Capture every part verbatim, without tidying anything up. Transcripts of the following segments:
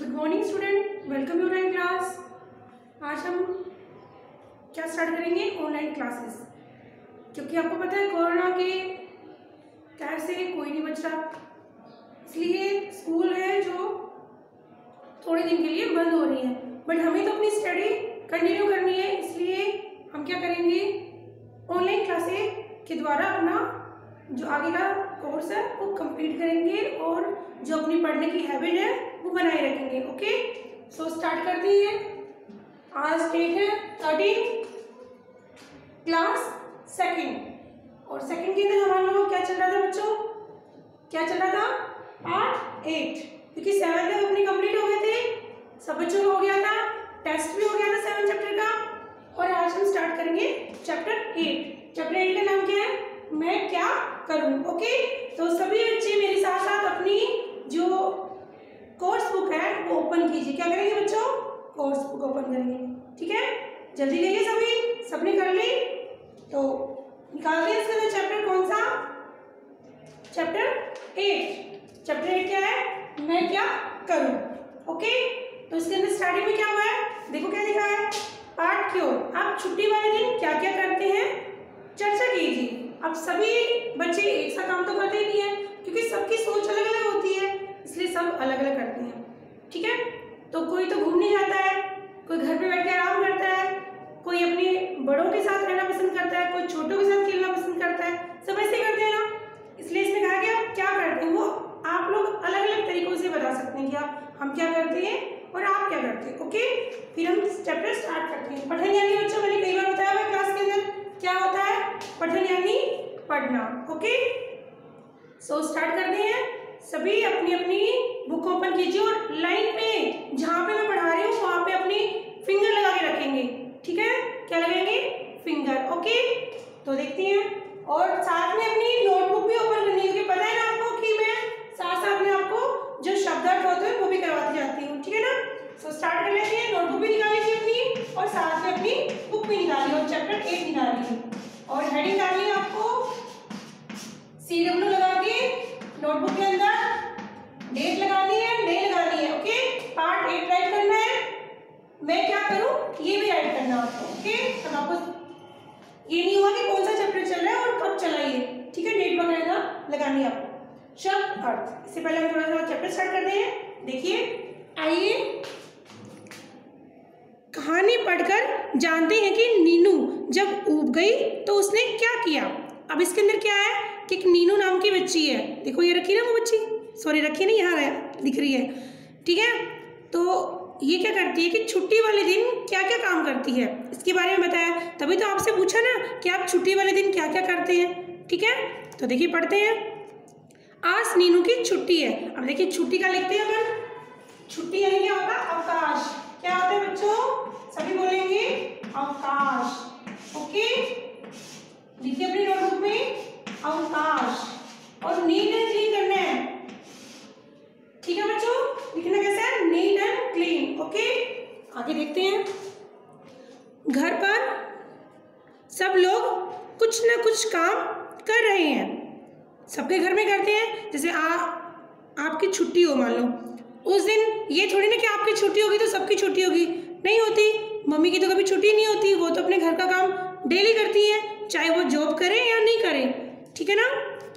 Good morning student, welcome you online class. आज हम क्या स्टार्ट करेंगे? Online classes. क्योंकि आपको पता है कोरोना के कहर से कोई नहीं बच रहा, इसलिए स्कूल है जो थोड़े दिन के लिए बंद हो रही है, बट हमें तो अपनी स्टडी कंटिन्यू करनी है। इसलिए हम क्या करेंगे, ऑनलाइन क्लासेस के द्वारा अपना जो आगे का कोर्स है वो कंप्लीट करेंगे और जो अपनी पढ़ने की हैबिट है वो बनाए रखेंगे। ओके, सो स्टार्ट करते हैं। आज डेट है थर्टीन, क्लास सेकंड, और सेकंड के अंदर हमारे लोगों को क्या चल रहा था बच्चों? क्या चल रहा था? पार्ट एट, क्योंकि सेवन तक अपनी कंप्लीट हो गए थे, सब बच्चों का हो गया था, टेस्ट भी हो गया था सेवन चैप्टर का। और आज हम स्टार्ट करेंगे चैप्टर एट। चैप्टर एट का नाम क्या है? मैं क्या करूं। ओके, तो सभी बच्चे मेरे साथ साथ अपनी जो कोर्स बुक है वो ओपन कीजिए। क्या करेंगे बच्चों? कोर्स बुक ओपन करेंगे। ठीक है, जल्दी करिए सभी, सबने कर ली तो निकालते हैं इसके अंदर चैप्टर कौन सा? Chapter eight. चैप्टर एट क्या है? मैं क्या करूं। ओके, तो इसके अंदर स्टार्टिंग में क्या हुआ है? देखो क्या लिखा है, पार्ट क्यों। आप छुट्टी वाले दिन क्या क्या करते हैं चर्चा कीजिए। अब सभी बच्चे एक सा काम तो करते ही नहीं है, क्योंकि सबकी सोच अलग अलग होती है, इसलिए सब अलग अलग करते हैं। ठीक है, तो कोई तो घूमने जाता है, कोई घर पे बैठ के आराम करता है, कोई अपने बड़ों के साथ रहना पसंद करता है, कोई छोटों के साथ खेलना पसंद करता है, सब ऐसे करते हैं ना। इसलिए इसने कहा कि आप क्या करते हैं वो आप लोग अलग अलग तरीकों से बता सकते हैं कि आप हम क्या करते हैं और आप क्या करते हैं। ओके, फिर हम चैप्टर स्टार्ट करते हैं। पठन यानी बच्चों मैंने कई बार बताया हुआ क्लास के अंदर क्या होता है, पठन यानी पढ़ना। ओके, सो स्टार्ट करते हैं। सभी अपनी अपनी बुक ओपन कीजिए और लाइन पे जहां पे मैं पढ़ा रही हूँ वहां पे अपनी फिंगर लगा के रखेंगे। ठीक है, क्या लगाएंगे? फिंगर। ओके, तो देखते हैं। और साथ में अपनी नोटबुक भी ओपन करनी है, क्योंकि पता है ना आपको कि मैं साथ साथ में आपको जो शब्दार्थ होते हैं वो भी करवाती जाती हूँ। ठीक है ना, सो स्टार्ट कर लेते हैं। नोटबुक भी निकाल लीजिए अपनी, और साथ में अपनी बुक भी निकालिए और चैप्टर एट निकाल लीजिए। और हेडिंग डालनी है आपको सी डब्ल्यू लगा के नोटबुक के अंदर डेट लगानी है, डे लगानी है। ओके, पार्ट एट राइट करना है, मैं क्या करूं ये भी राइट करना है आपको। ओके, तब आपको ये नहीं हुआ कि कौन सा चैप्टर चल रहा है और कब चला ये। ठीक है, डेट वगैरह लगानी है आपको। शब्द अर्थ, इससे पहले हम थोड़ा सा चैप्टर स्टार्ट करते हैं। देखिए, आइए कहानी पढ़कर जानते हैं कि नीनू जब ऊब गई तो उसने क्या किया। अब इसके अंदर क्या है कि एक नीनू नाम की बच्ची है। देखो ये रखी ना वो बच्ची, सॉरी रखी नहीं, यहाँ दिख रही है। ठीक है, तो ये क्या करती है कि छुट्टी वाले दिन क्या क्या काम करती है इसके बारे में बताया। तभी तो आपसे पूछा ना कि आप छुट्टी वाले दिन क्या क्या करते हैं। ठीक है, तो देखिए पढ़ते हैं। आज नीनू की छुट्टी है। अब देखिए छुट्टी का लिखते हैं अपन। छुट्टी यानी क्या होता है? अवकाश। क्या होता है बच्चों? सभी बोलेंगे अवकाश। ओके, लिखिए अपनी नोटबुक में अवकाश, और नीट एंड क्लीन करना है। ठीक है बच्चों, लिखना कैसे है? NEET and clean. ओके, आगे देखते हैं। घर पर सब लोग कुछ ना कुछ काम कर रहे हैं, सबके घर में करते हैं। जैसे आ आपकी छुट्टी हो मान लो, उस दिन ये थोड़ी ना कि आपकी छुट्टी होगी तो सबकी छुट्टी होगी, नहीं होती। मम्मी की तो कभी छुट्टी नहीं होती, वो तो अपने घर का काम डेली करती है, चाहे वो जॉब करें या नहीं करें। ठीक है ना,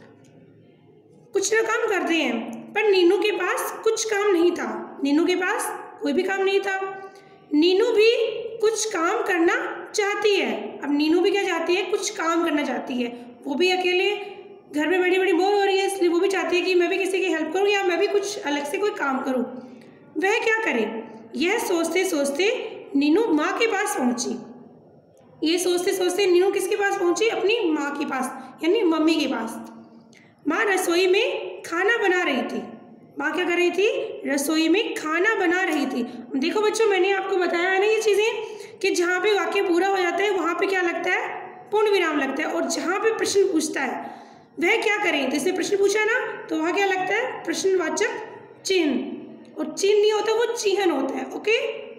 कुछ ना काम करते हैं। पर नीनू के पास कुछ काम नहीं था, नीनू के पास कोई भी काम नहीं था। नीनू भी कुछ काम करना चाहती है। अब नीनू भी क्या चाहती है? कुछ काम करना चाहती है। वो भी अकेले घर में बड़ी बड़ी बोर हो रही है, इसलिए वो भी चाहती है कि मैं भी किसी की हेल्प करूं या मैं भी कुछ अलग से कोई काम करूं। वह क्या करे, यह सोचते सोचते नीनू माँ के पास पहुंची। ये सोचते सोचते नीनू किसके पास पहुंची? अपनी माँ के पास, यानी मम्मी के पास। माँ रसोई में खाना बना रही थी। माँ क्या कर रही थी? रसोई में खाना बना रही थी। देखो बच्चों, मैंने आपको बताया है ना ये चीज़ें कि जहाँ पे वाक्य पूरा हो जाता है वहाँ पे क्या लगता है? पूर्ण विराम लगता है। और जहाँ पे प्रश्न पूछता है वह क्या करें, तो इसने प्रश्न पूछा ना, तो वहाँ क्या लगता है? प्रश्नवाचक चिन्ह। और चिन्ह नहीं होता, वो चिन्ह होता है। ओके,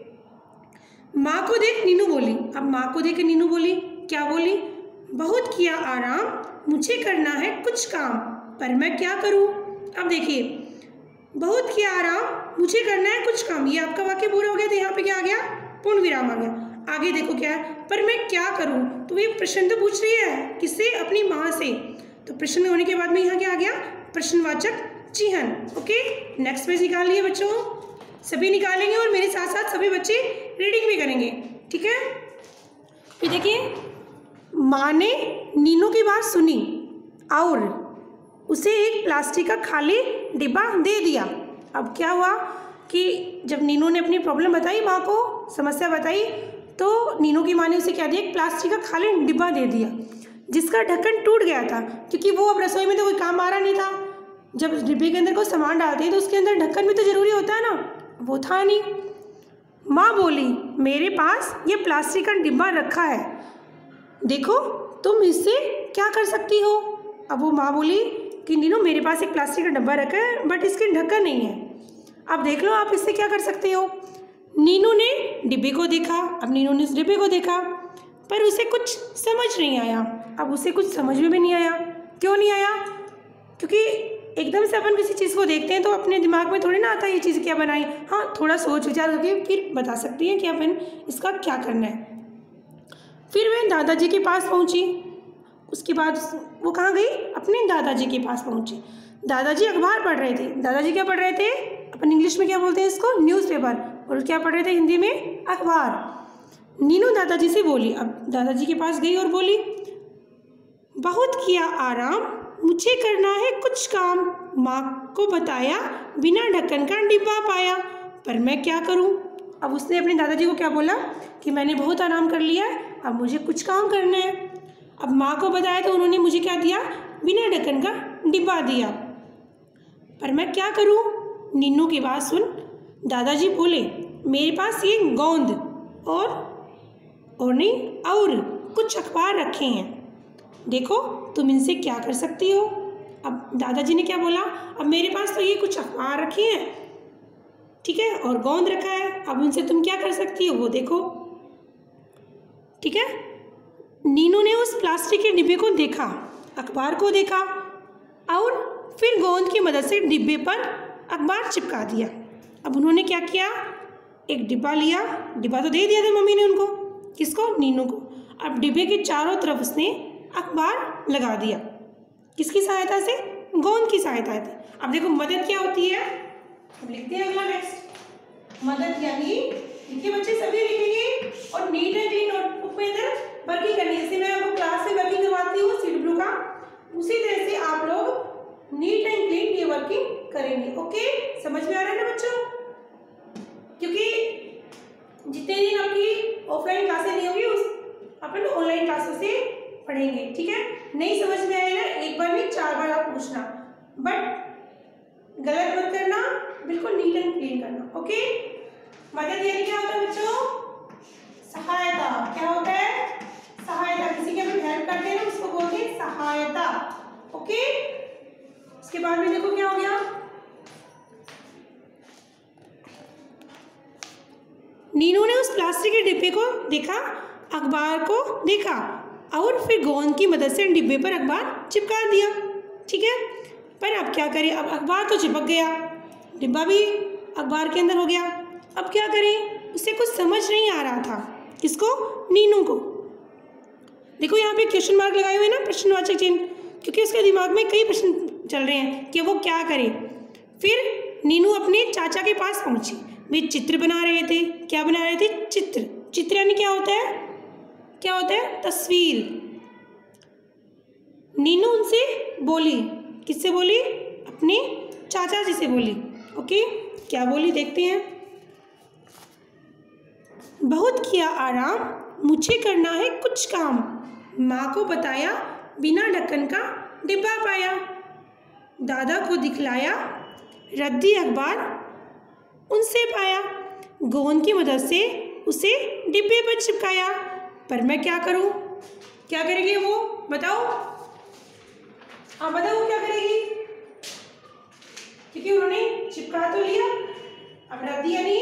माँ को देख नीनू बोली। अब माँ को देख नीनू बोली, क्या बोली? बहुत किया आराम, मुझे करना है कुछ काम, पर मैं क्या करूं। अब देखिए बहुत किया आराम, मुझे करना है कुछ काम। ये आपका वाक्य पूरा हो गया, तो यहाँ पे क्या आ गया, पूर्ण विराम आ गया। आगे देखो क्या है, पर मैं क्या करूँ। तो ये प्रश्न तो पूछ रही है, किससे, अपनी माँ से। तो प्रश्न होने के बाद में यहाँ क्या आ गया, प्रश्नवाचक चिन्ह। ओके, नेक्स्ट पेज निकाल लिए बच्चों, सभी निकालेंगे और मेरे साथ साथ सभी बच्चे रीडिंग भी करेंगे, ठीक है। फिर देखिए, माँ ने नीनू की बात सुनी और उसे एक प्लास्टिक का खाली डिब्बा दे दिया। अब क्या हुआ कि जब नीनू ने अपनी प्रॉब्लम बताई माँ को, समस्या बताई, तो नीनू की माँ ने उसे क्या दिया, एक प्लास्टिक का खाली डिब्बा दे दिया जिसका ढक्कन टूट गया था, क्योंकि वो अब रसोई में तो कोई काम आ रहा नहीं था। जब डिब्बे के अंदर कोई सामान डालते हैं तो उसके अंदर ढक्कन भी तो ज़रूरी होता है ना, वो था नहीं। माँ बोली, मेरे पास ये प्लास्टिक का डिब्बा रखा है, देखो तुम इससे क्या कर सकती हो। अब वो माँ बोली कि नीनू, मेरे पास एक प्लास्टिक का डब्बा रखा है बट इसके ढक्कन नहीं है, अब देख लो आप इससे क्या कर सकते हो। नीनू ने डिब्बे को देखा। अब नीनू ने उस डिब्बे को देखा पर उसे कुछ समझ नहीं आया। अब उसे कुछ समझ में भी नहीं आया। क्यों नहीं आया? क्योंकि एकदम से अपन किसी चीज़ को देखते हैं तो अपने दिमाग में थोड़ी ना आता है ये चीज़ क्या बनाई। हाँ, थोड़ा सोच विचार करके फिर बता सकती हैं कि अपन इसका क्या करना है। फिर वह दादाजी के पास पहुँची। उसके बाद वो कहाँ गई? अपने दादाजी के पास पहुँची। दादाजी अखबार पढ़ रहे थे। दादाजी क्या पढ़ रहे थे? अपन इंग्लिश में क्या बोलते हैं इसको? न्यूज़पेपर। और क्या पढ़ रहे थे हिंदी में? अखबार। नीनू दादाजी से बोली। अब दादाजी के पास गई और बोली, बहुत किया आराम, मुझे करना है कुछ काम। माँ को बताया, बिना ढक्कन का डिब्बा पाया, पर मैं क्या करूँ। अब उसने अपने दादाजी को क्या बोला कि मैंने बहुत आराम कर लिया, अब मुझे कुछ काम करना है। अब माँ को बताया तो उन्होंने मुझे क्या दिया? बिना ढक्कन का डिब्बा दिया, पर मैं क्या करूँ। नीनू की बात सुन दादाजी बोले, मेरे पास ये गोंद और और नहीं और कुछ अखबार रखे हैं, देखो तुम इनसे क्या कर सकती हो। अब दादाजी ने क्या बोला? अब मेरे पास तो ये कुछ अखबार रखे हैं, ठीक है, और गोंद रखा है, अब उनसे तुम क्या कर सकती हो वो देखो, ठीक है। नीनू ने उस प्लास्टिक के डिब्बे को देखा, अखबार को देखा और फिर गोंद की मदद से डिब्बे पर अखबार चिपका दिया। अब उन्होंने क्या किया? एक डिब्बा लिया। डिब्बा तो दे दिया था मम्मी ने उनको। किसको? नीनू को। अब डिब्बे के चारों तरफ उसने अखबार लगा दिया। किसकी सहायता से? गोंद की सहायता से। अब देखो मदद क्या होती है, अब लिखते हैं अगला नेक्स्ट। मदद यानी, देखिए बच्चे सभी लिखेंगे और नीट एंड क्लीन नोटबुक में इधर वर्किंग करनी है। जैसे मैं आपको क्लास में वर्किंग करवाती हूँ सी डब्ल्यू का, उसी तरह से आप लोग नीट एंड क्लीन ये वर्किंग करेंगे। ओके, समझ में आ रहा है ना बच्चों? क्योंकि जितने दिन आपकी ऑफलाइन क्लासें नहीं होगी उस अपन ऑनलाइन क्लासों से पढ़ेंगे, ठीक है। नहीं समझ में आएगा एक बार नहीं चार बार आप पूछना, बट गलत मत करना, बिल्कुल नीट एंड क्लीन करना। ओके, मदद यानी क्या होता है बच्चों? सहायता। क्या होता है? सहायता। किसी की अपन हेल्प करते हैं ना उसको बोलते हैं सहायता। ओके, उसके बाद में देखो क्या हो गया, नीनू ने उस प्लास्टिक के डिब्बे को देखा, अखबार को देखा और फिर गोंद की मदद से डिब्बे पर अखबार चिपका दिया, ठीक है। पर अब क्या करें? अब अखबार तो चिपक गया, डिब्बा भी अखबार के अंदर हो गया। अब क्या करें? उसे कुछ समझ नहीं आ रहा था। किसको? नीनू को। देखो यहाँ पे क्वेश्चन मार्क लगाए हुए ना, प्रश्नवाचक चिन्ह, क्योंकि उसके दिमाग में कई प्रश्न चल रहे हैं कि वो क्या करे। फिर नीनू अपने चाचा के पास पहुंची। वे चित्र बना रहे थे। क्या बना रहे थे? चित्र। चित्र यानी क्या होता है? क्या होता है? तस्वीर। नीनू उनसे बोली। किससे बोली? अपने चाचा जी से बोली। ओके, क्या बोली देखते हैं। बहुत किया आराम, मुझे करना है कुछ काम। माँ को बताया, बिना ढक्कन का डिब्बा पाया। दादा को दिखलाया, रद्दी अखबार उनसे पाया। गोंद की मदद से उसे डिब्बे पर चिपकाया, पर मैं क्या करूं? क्या करेगी वो? बताओ, हाँ बताओ वो क्या करेगी? क्योंकि उन्होंने चिपका तो लिया। अब रद्दी यानी,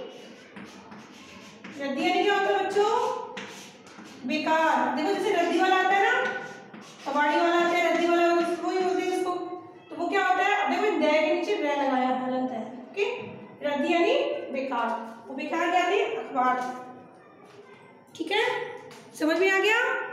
रद्दी यानी क्या होता है बच्चों? बेकार। देखो जैसे रद्दी वाला आता है ना, कबाड़ी वाला आता है, रद्दी वाला वही बोलते हैं इसको। तो वो क्या होता है? अब देखो दे के नीचे रे लगाया, हालांकि व्यर्थ यानी बेकार, वो बेकार क्या थे? अखबार। ठीक है, समझ में आ गया?